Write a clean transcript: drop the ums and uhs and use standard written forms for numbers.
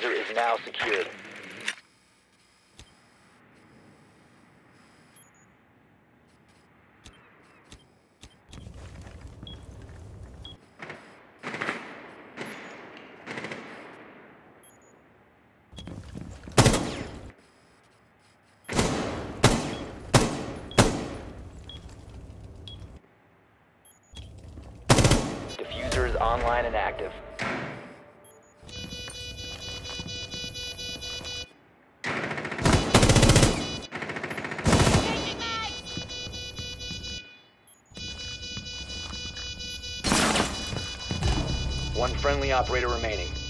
diffuser is now secured. Diffuser is online and active. One friendly operator remaining.